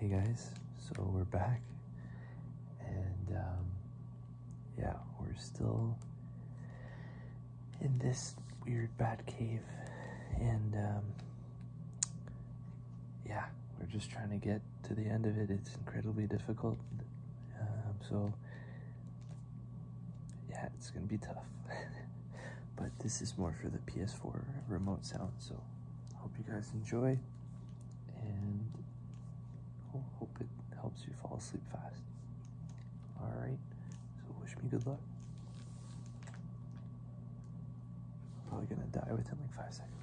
Hey guys, so we're back, and yeah, we're still in this weird bat cave, and yeah, we're just trying to get to the end of it. It's incredibly difficult, so yeah, it's gonna be tough. But this is more for the PS4 remote sound, so hope you guys enjoy, and hope it helps you fall asleep fast. Alright, so wish me good luck. I'm probably gonna die within like 5 seconds.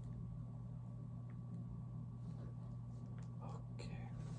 Okay.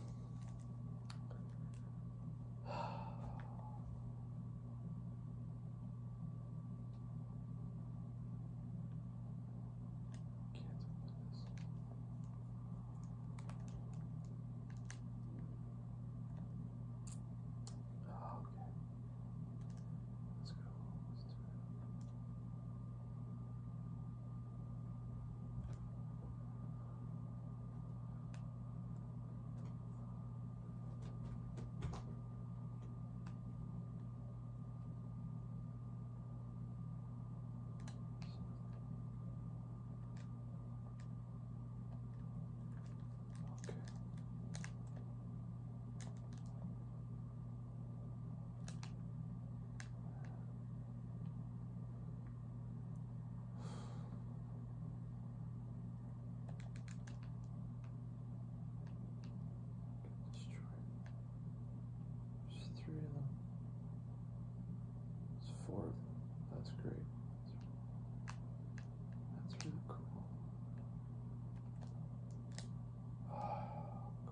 There's 3 of them. There's 4 of them. That's great. That's really cool. Oh, God.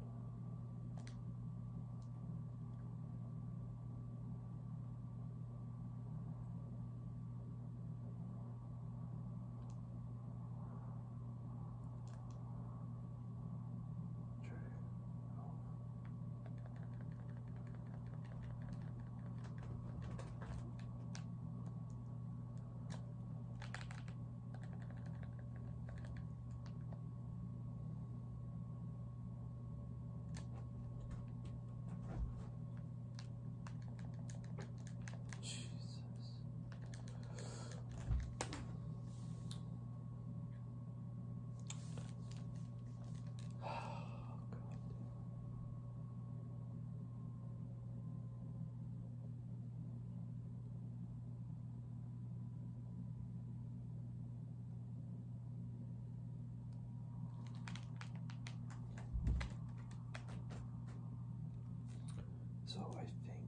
So I think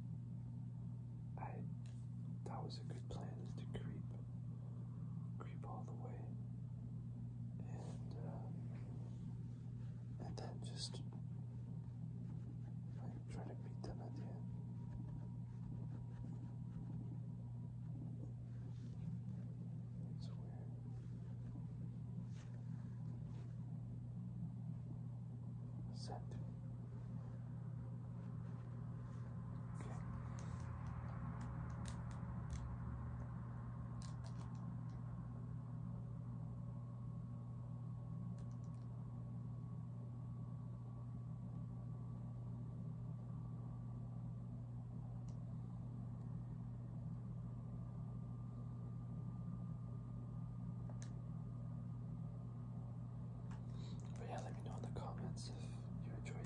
that was a good plan, is to creep all the way, and then just like try to beat them at the end. It's weird. Send. But yeah, let me know in the comments if you enjoyed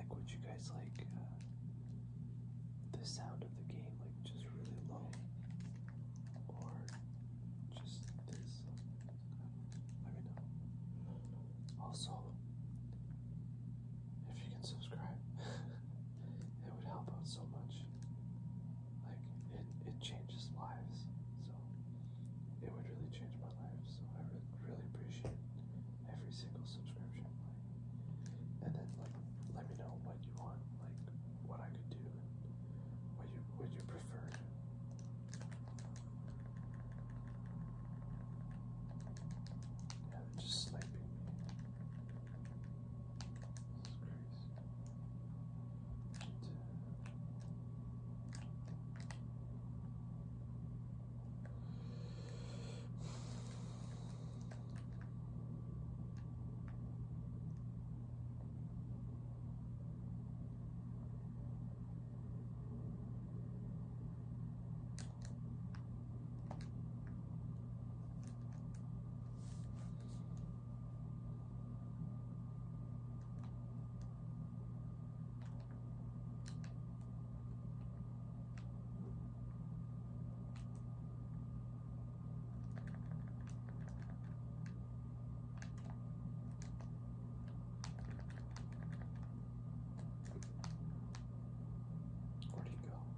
Like, would you guys like the sound of the game, like just really low, or just this? Let me know. Also, if you can subscribe, it would help out so much. Like, it changes lives, so it would really change my life. So I would really appreciate every single subscription. And then like let me know what you want, like what I could do, what you prefer. Yeah, they're just sniping me. This is crazy. Where'd he go?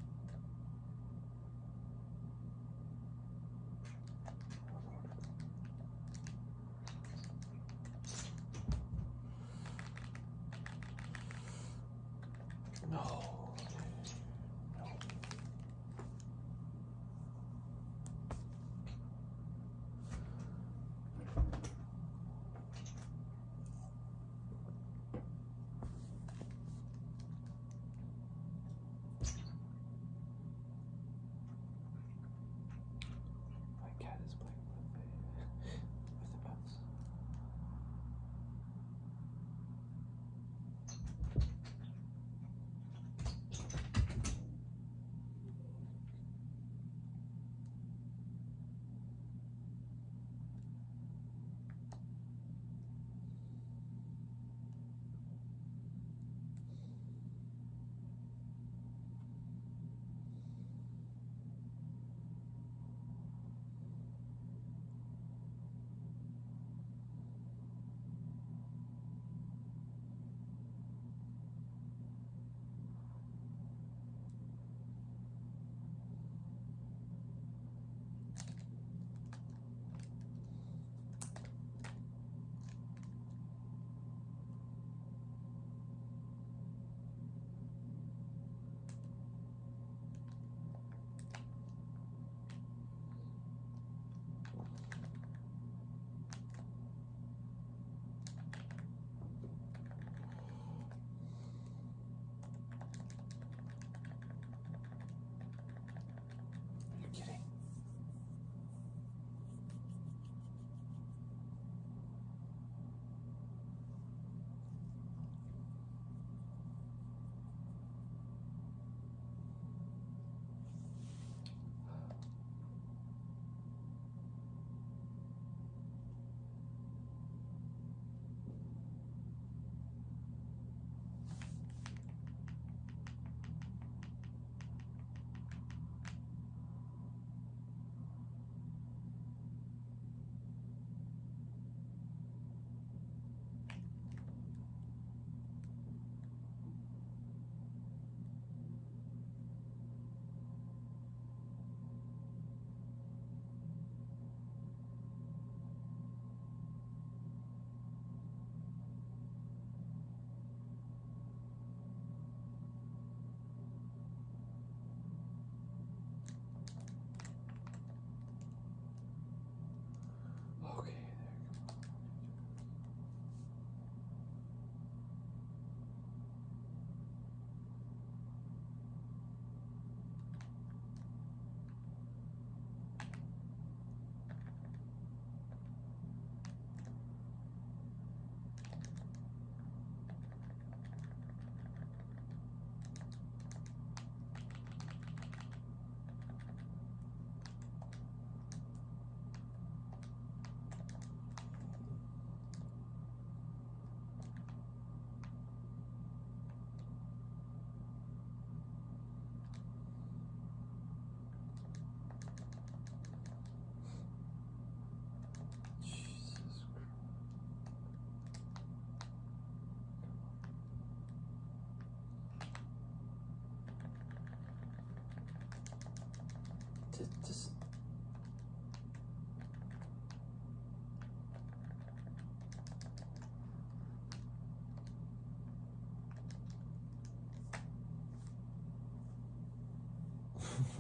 No. No. My cat is playing with the mouse. Are you kidding? Okay, there you go.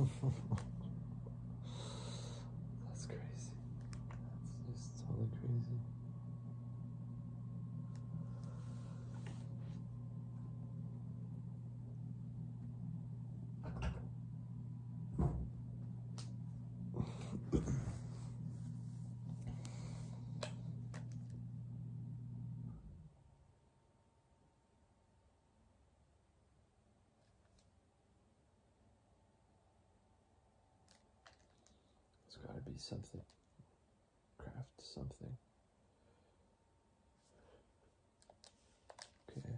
That's crazy. That's just totally crazy. It's got to be something. Craft something. Okay.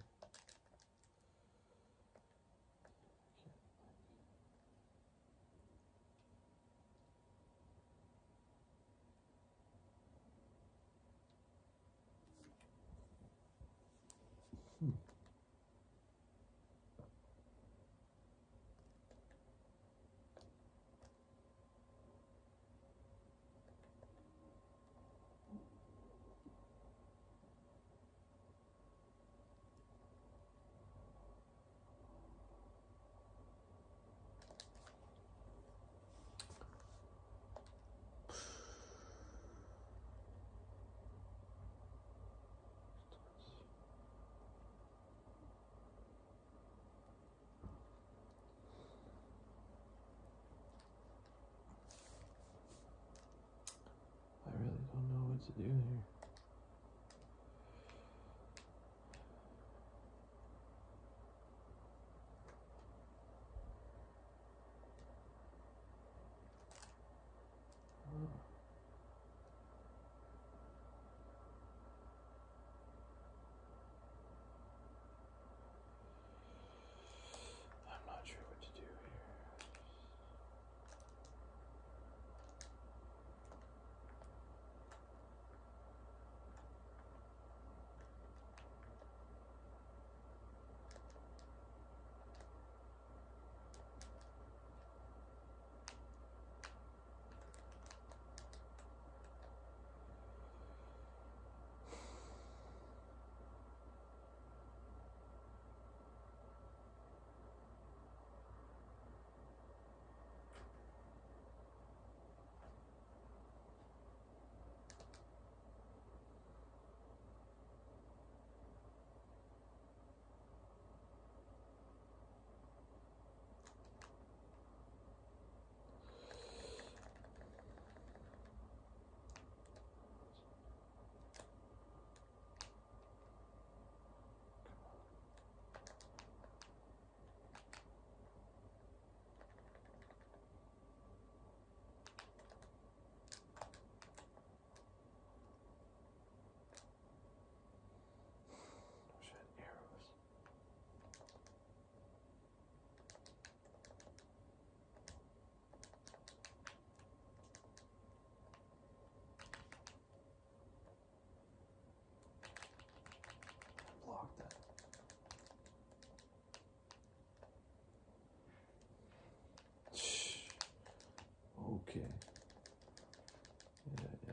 I really don't know what to do here. I'm not sure what to do here. Wish I had arrows. Block that. Okay. Yeah.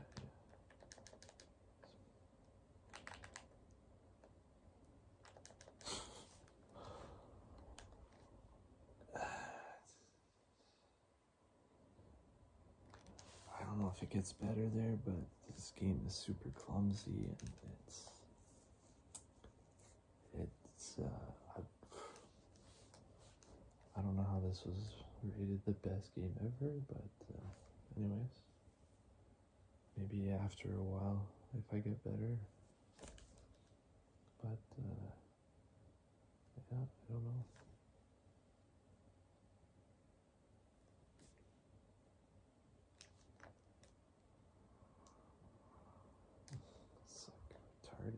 I don't know if it gets better there, but this game is super clumsy and I don't know how this was rated the best game ever, but anyways, maybe after a while if I get better, but yeah, I don't know. It's like retarded.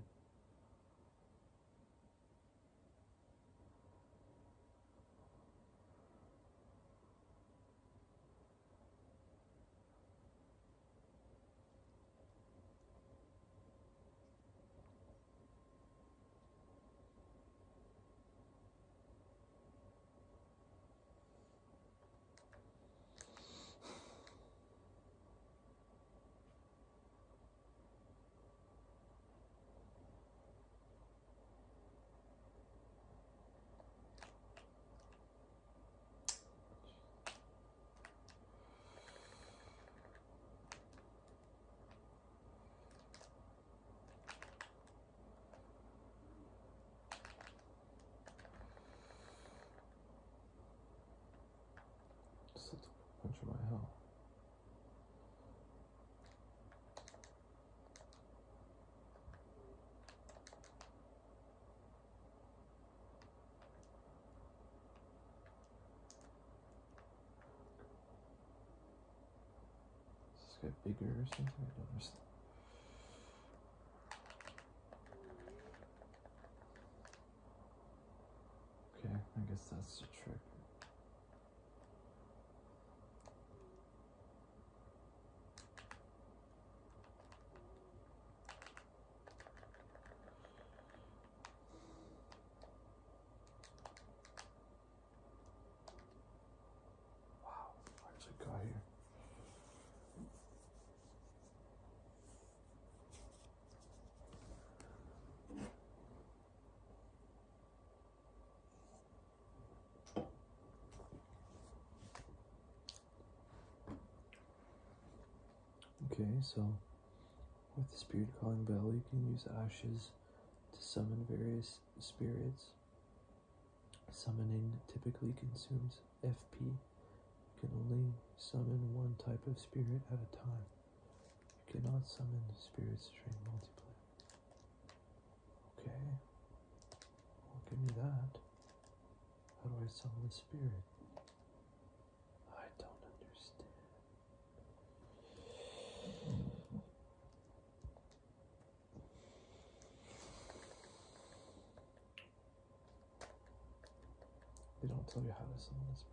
get bigger or something? I don't understand. Okay, I guess that's the trick. Wow, where's it got here? Okay, so with the spirit calling bell, you can use ashes to summon various spirits. Summoning typically consumes FP. You can only summon one type of spirit at a time. You cannot summon spirits during multiplayer. Okay, well, give me that. How do I summon a spirit? I don't understand. They don't tell you how to summon a spirit.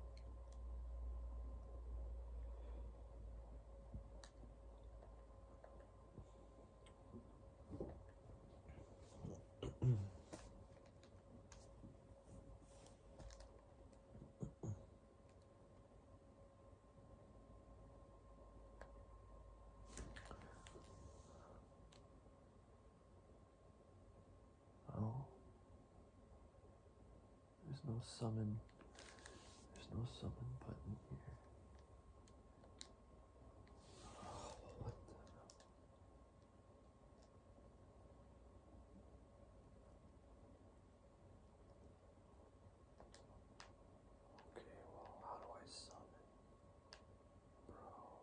Oh, there's no summon. There's no summon button here. What the? Okay, well, how do I summon? Bro.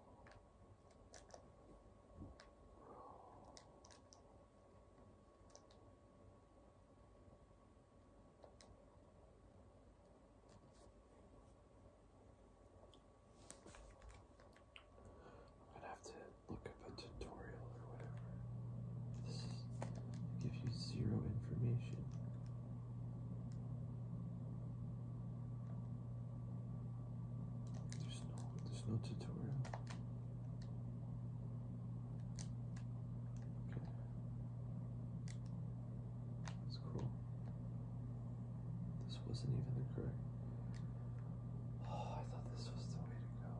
I'm gonna have to look up a tutorial or whatever. This gives you zero information. There's no tutorial. Okay. That's cool. This wasn't even the correct. Oh, I thought this was the way to go.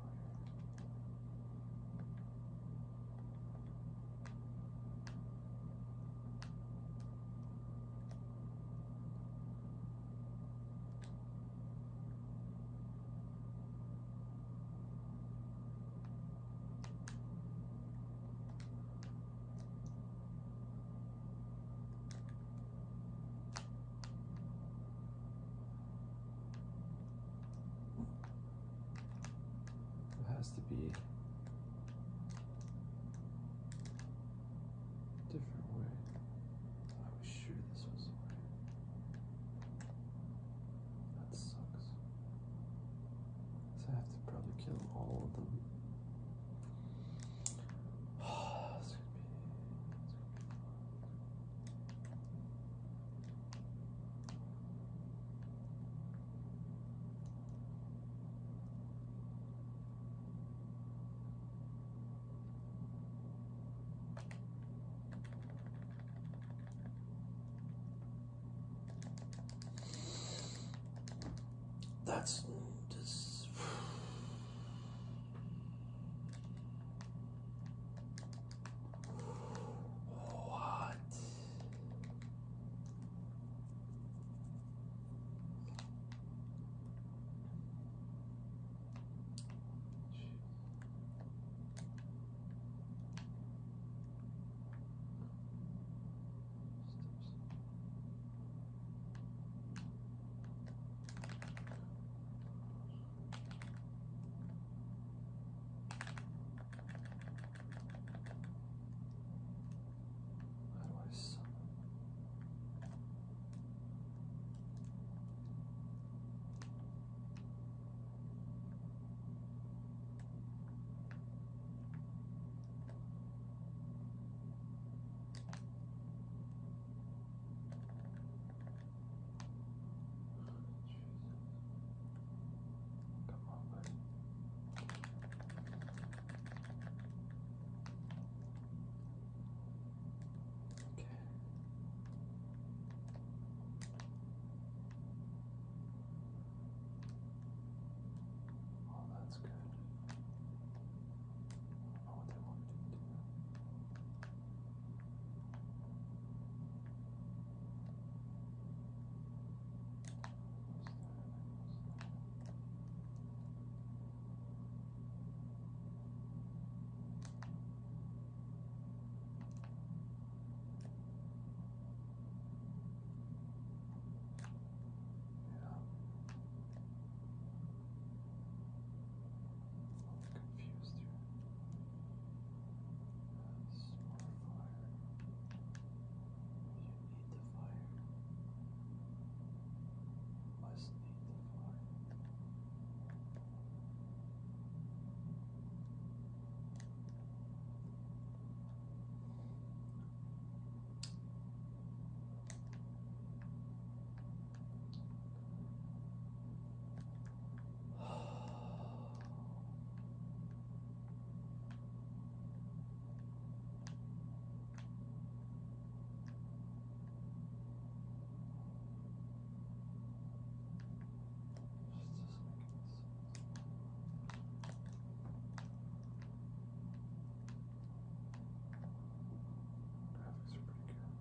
It has to be a different way. I was sure this was the way. That sucks. So I have to probably kill all of them. It's gonna be that's just what? that's good. I don't know what they want me to do. Confused here. That's more fire. You need the fire. Must need the fire. Graphics are pretty good.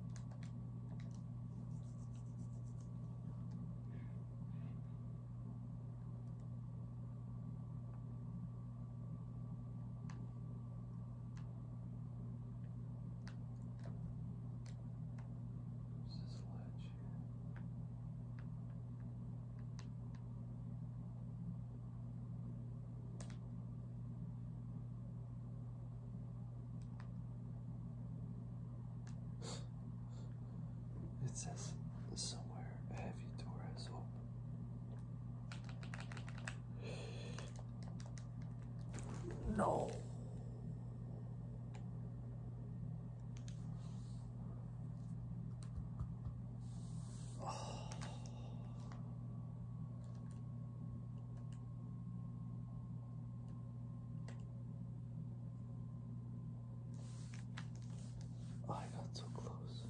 There's this ledge here. It says somewhere a heavy door has opened. No. I got so close.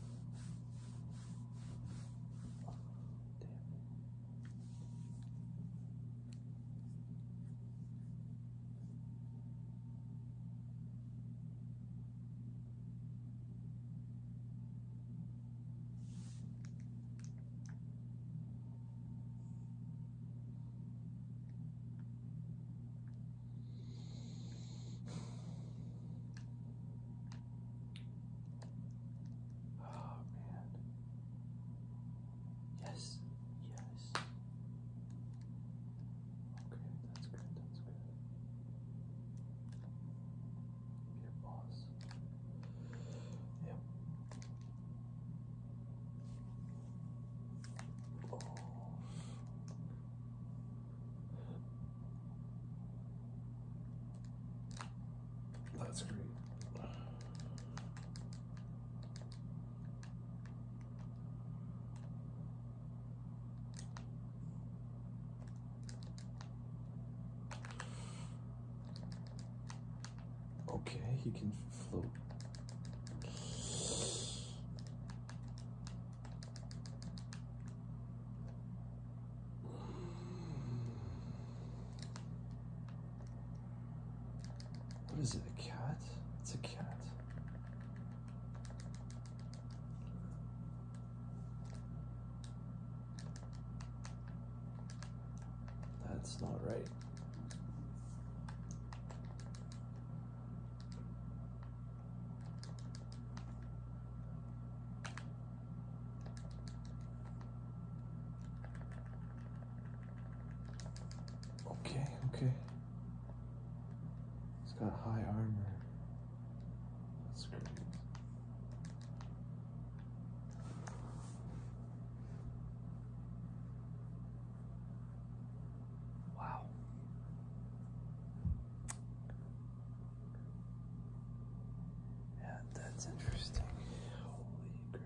Damn. Oh man. Yes. Yes. Okay, that's good, that's good. Be a boss. Yep. Oh. That's great. Okay, he can float. What is it, a cat? It's a cat. That's not right. Okay, okay. He's got high armor. That's great. Wow. Yeah, that's interesting. Holy crap.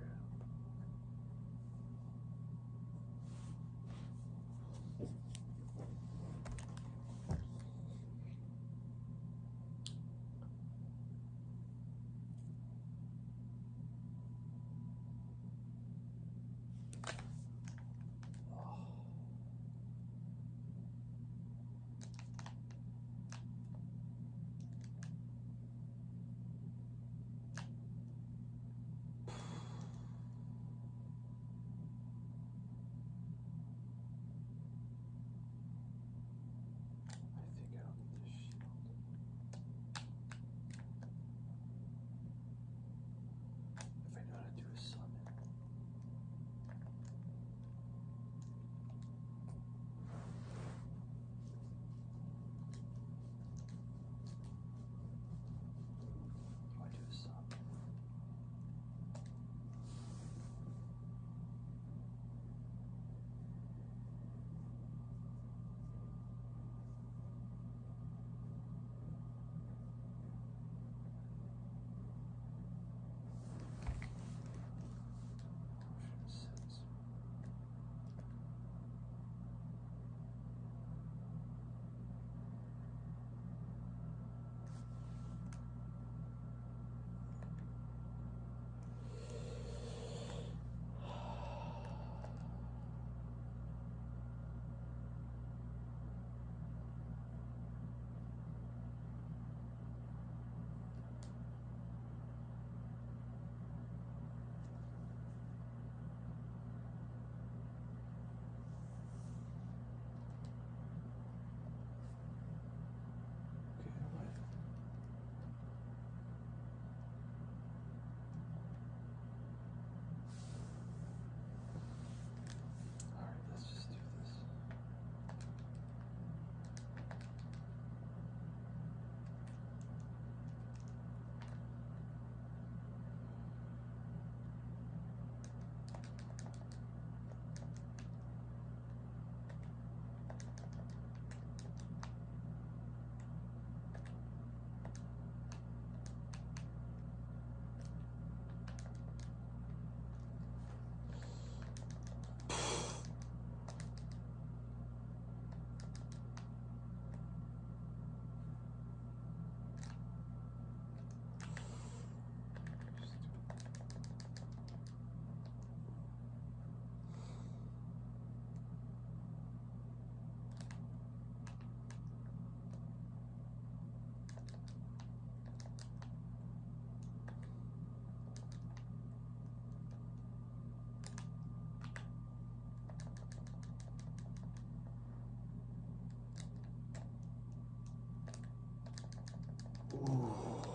Ooh.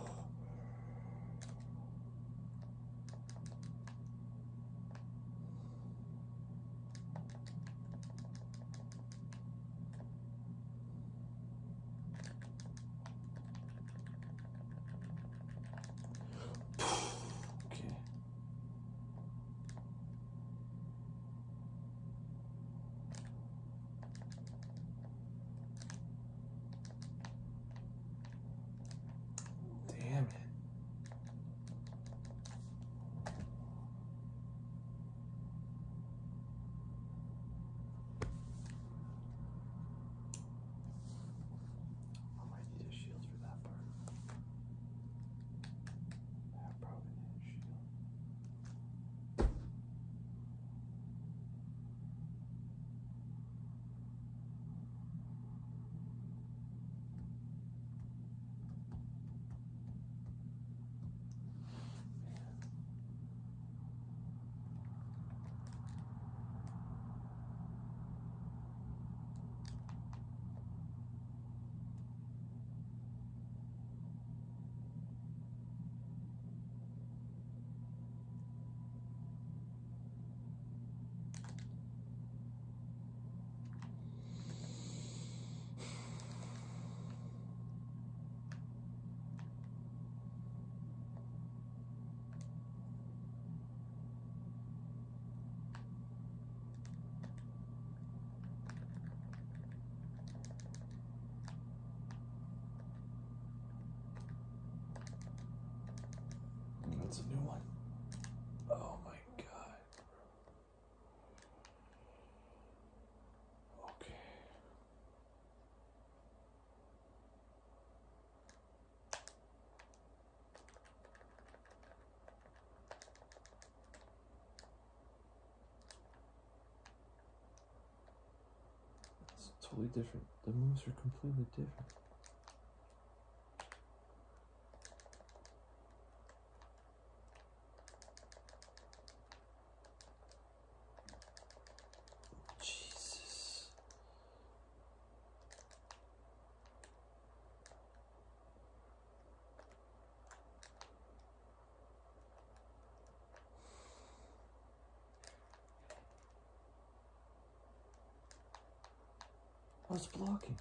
Okay. Damn it. I might need a shield for that part. I probably need a shield. That's a new one. Oh my god. Okay. It's totally different. The moves are completely different. Jesus. I was blocking.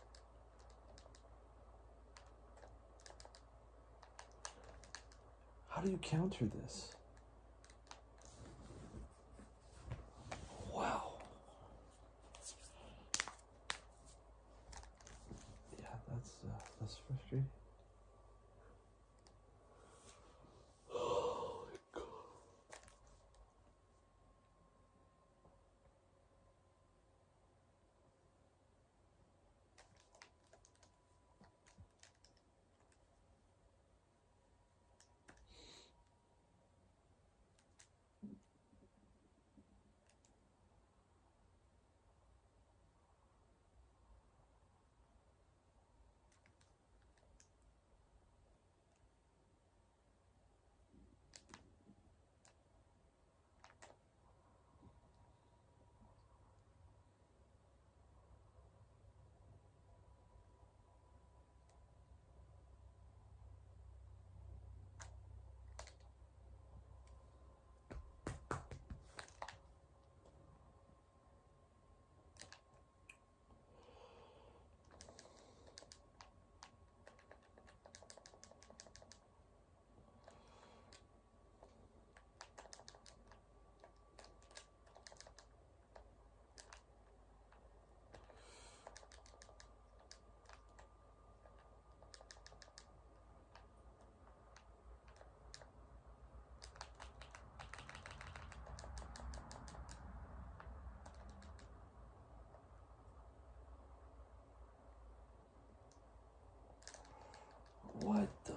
How do you counter this? Wow. Yeah, that's frustrating. Oh my god. What the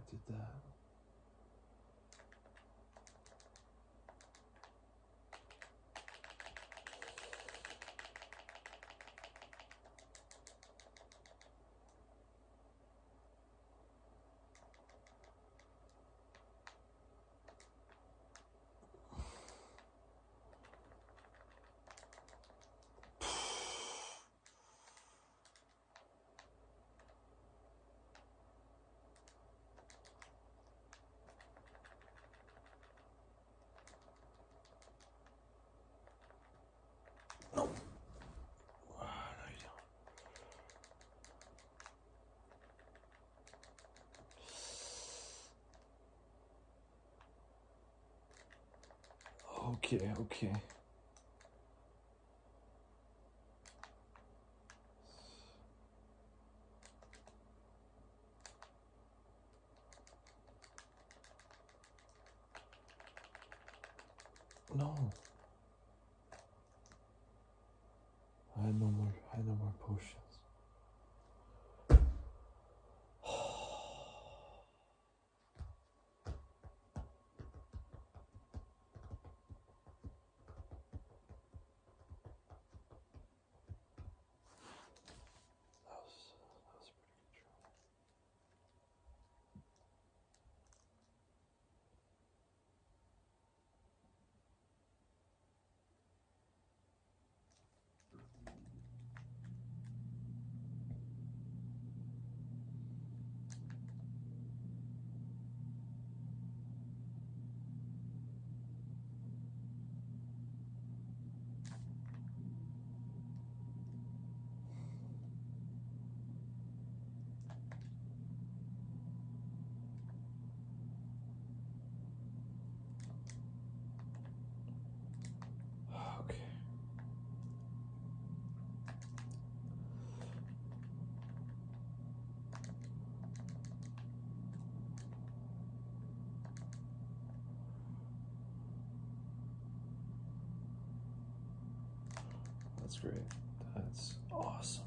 did that. No. No, you don't. Okay, okay. No. I had no more potions. That was a pretty good try. Okay. That's great. That's awesome.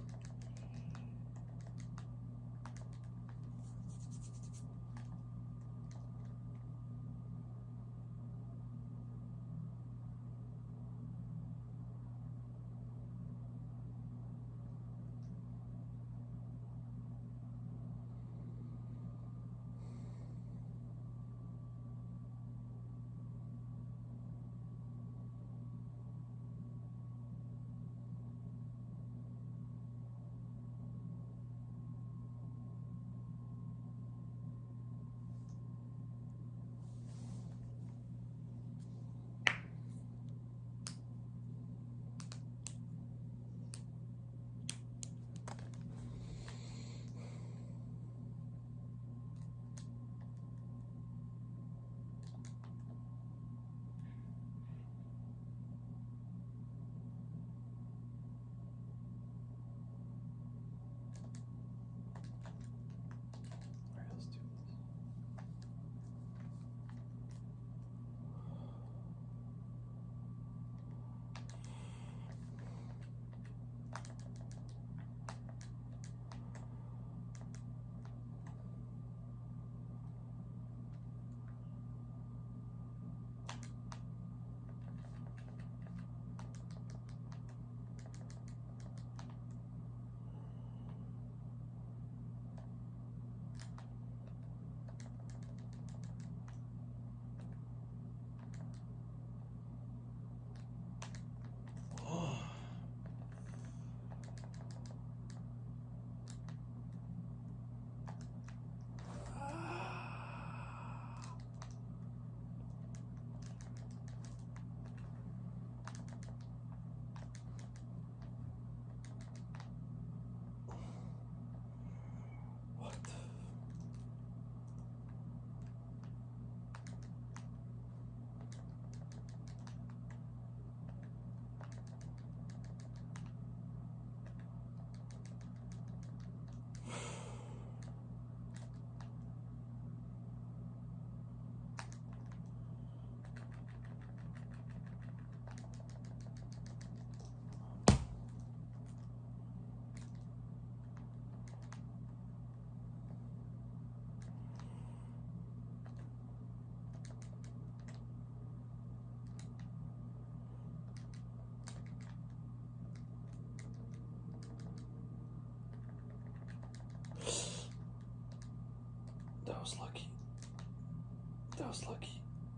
was lucky. That was lucky.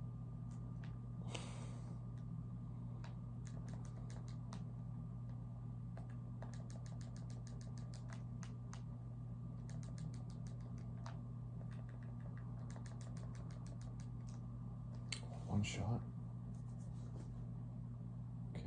One shot. Okay.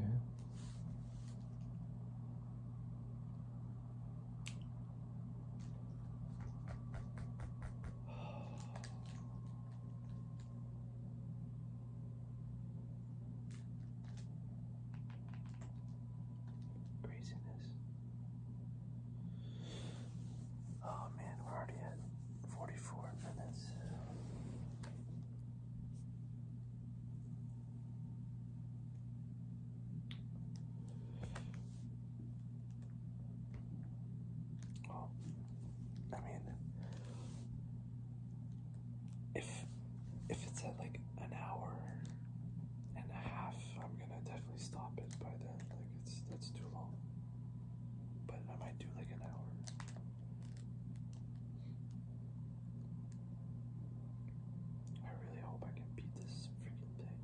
Craziness. Oh man, we're already at 44 minutes. Well, I mean, if it's at like an hour and a half, I'm gonna definitely stop it by then. Like that's too long. But I might do like an hour. I really hope I can beat this freaking thing.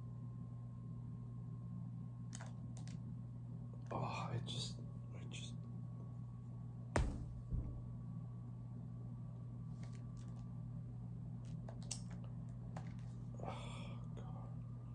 Oh, I just. Oh, God.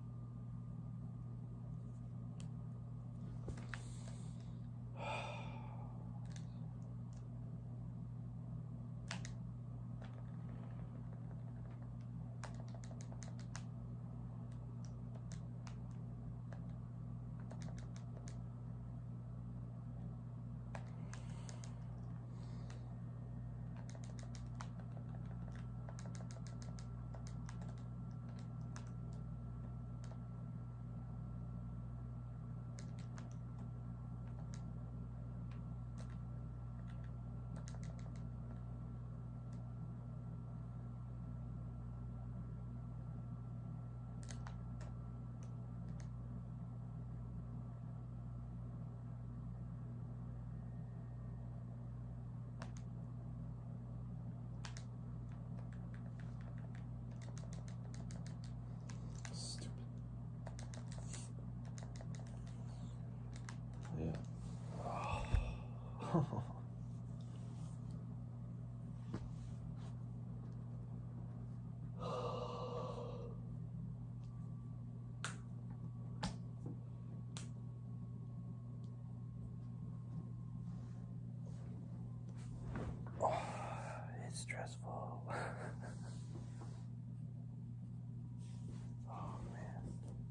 Stupid. Yeah. Oh. It's stressful. Oh man.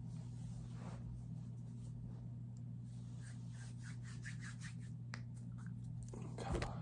Come on.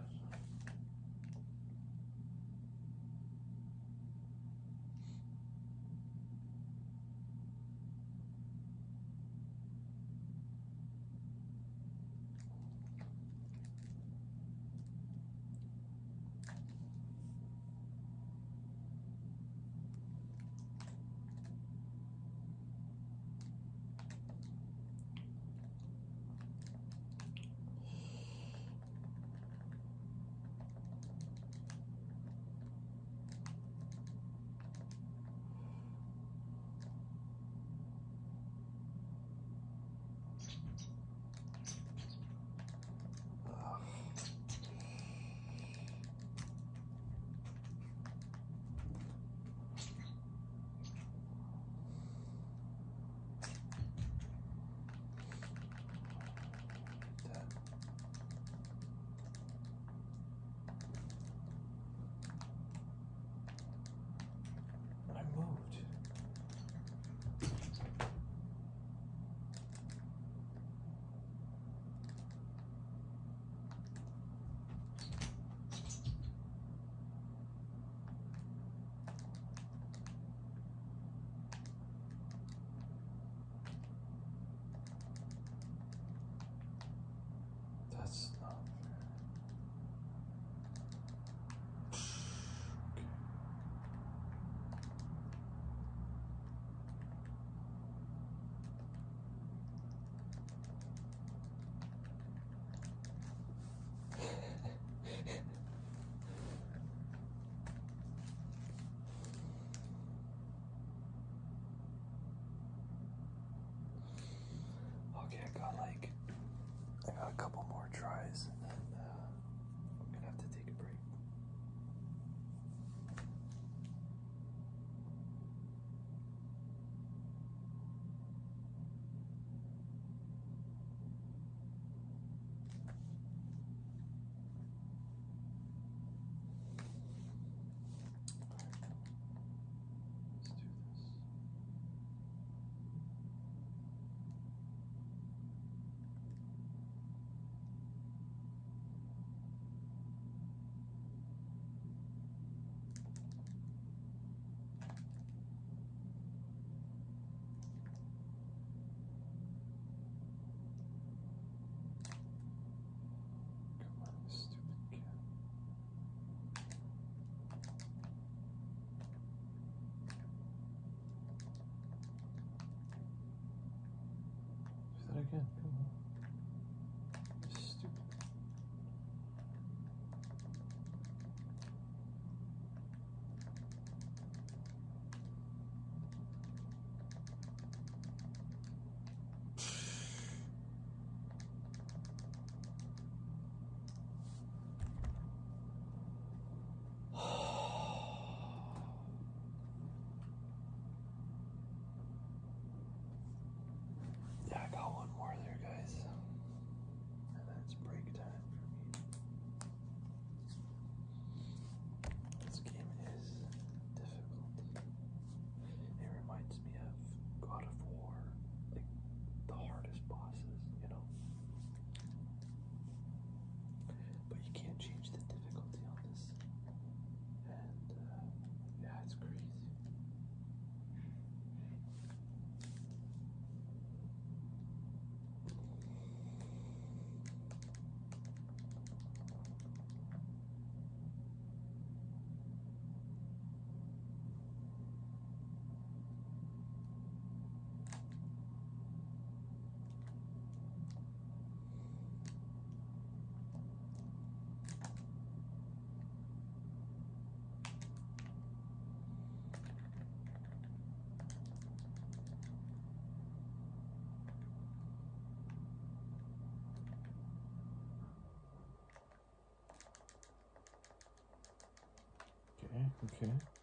again. Come on. You're stupid. Yeah, I got one more there, guys. And that's break time for me. This game is difficult. It reminds me of God of War, like the hardest bosses, you know? But you can't change the difficulty on this. And, yeah, it's crazy. Okay, okay.